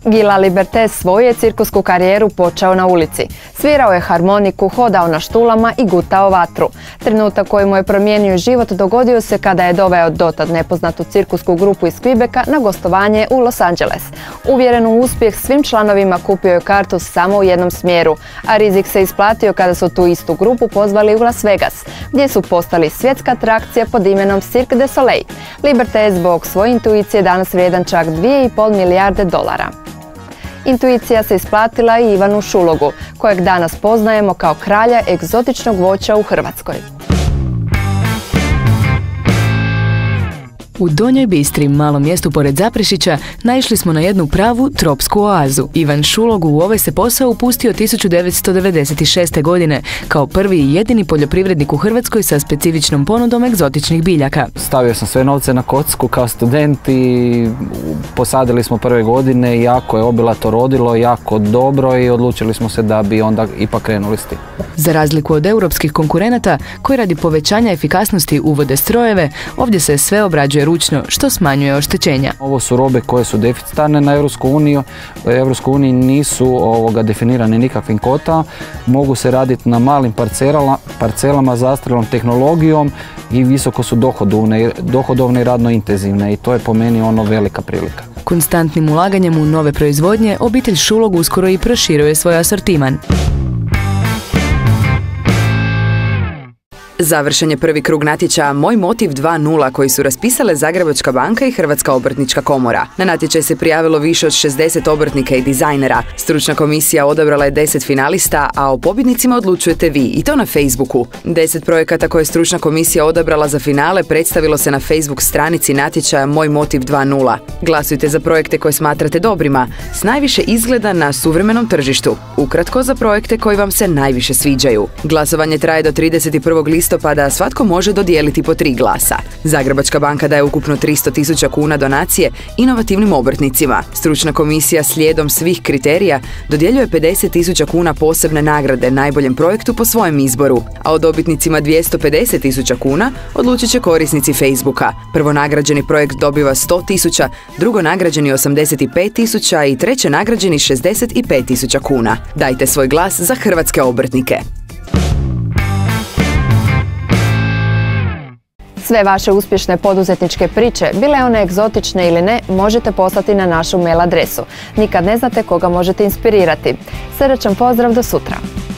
Gila Liberté svoju je cirkusku karijeru počeo na ulici. Svirao je harmoniku, hodao na štulama i gutao vatru. Trenutak koji mu je promijenio život dogodio se kada je doveo dotad nepoznatu cirkusku grupu iz Quebeca na gostovanje u Los Angeles. Uvjeren u uspjeh svim članovima kupio je kartu samo u jednom smjeru, a rizik se isplatio kada su tu istu grupu pozvali u Las Vegas, gdje su postali svjetska atrakcija pod imenom Cirque du Soleil. Liberté je zbog svoje intuicije danas vrijedan čak $2,5 milijarde. Intuicija se isplatila i Ivanu Šulogu, kojeg danas poznajemo kao kralja egzotičnog voća u Hrvatskoj. U Donjoj Bistri, malom mjestu pored Zaprešića, naišli smo na jednu pravu tropsku oazu. Ivan Šulog u ovaj se posao upustio 1996. godine kao prvi i jedini poljoprivrednik u Hrvatskoj sa specifičnom ponudom egzotičnih biljaka. Stavio sam sve novce na kocku kao student i posadili smo prve godine, jako je obilato rodilo, jako dobro i odlučili smo se da bi onda ipak krenuli s tim. Za razliku od europskih konkurenata koji radi povećanja efikasnosti uvode strojeve, ovdje se sve obrađuje ručno, što smanjuje oštećenja. Ovo su robe koje su deficitarne na Europsku uniju. U Europskoj uniji nisu definirane nikakvim kvotama. Mogu se raditi na malim parcelama zastarjelom tehnologijom i visoko su dohodovne i radno intenzivne i to je po meni velika prilika. Konstantnim ulaganjem u nove proizvodnje obitelj Šulog uskoro i proširuje svoj asortiman. Završen je prvi krug natječaja Moj motiv 2.0 koji su raspisale Zagrebačka banka i Hrvatska obrtnička komora. Na natječaj se prijavilo više od 60 obrtnika i dizajnera. Stručna komisija odabrala je 10 finalista, a o pobjednicima odlučujete vi, i to na Facebooku. 10 projekata koje je stručna komisija odabrala za finale predstavilo se na Facebook stranici natječaja Moj motiv 2.0. Glasujte za projekte koje smatrate dobrima, s najviše izgleda na suvremenom tržištu. Ukratko, za projekte koji vam se najviše sviđaju. Glasovanje traje do 31. listopada, svatko može dodijeliti po 3 glasa. Zagrebačka banka daje ukupno 300.000 kuna donacije inovativnim obrtnicima. Stručna komisija slijedom svih kriterija dodjeljuje 50.000 kuna posebne nagrade najboljem projektu po svojem izboru, a o dobitnicima 250.000 kuna odlučit će korisnici Facebooka. Prvo nagrađeni projekt dobiva 100.000, drugo nagrađeni 85.000 i treće nagrađeni 65.000 kuna. Dajte svoj glas za hrvatske obrtnike. Sve vaše uspješne poduzetničke priče, bile one egzotične ili ne, možete poslati na našu mail adresu. Nikad ne znate koga možete inspirirati. Srdačan pozdrav, do sutra!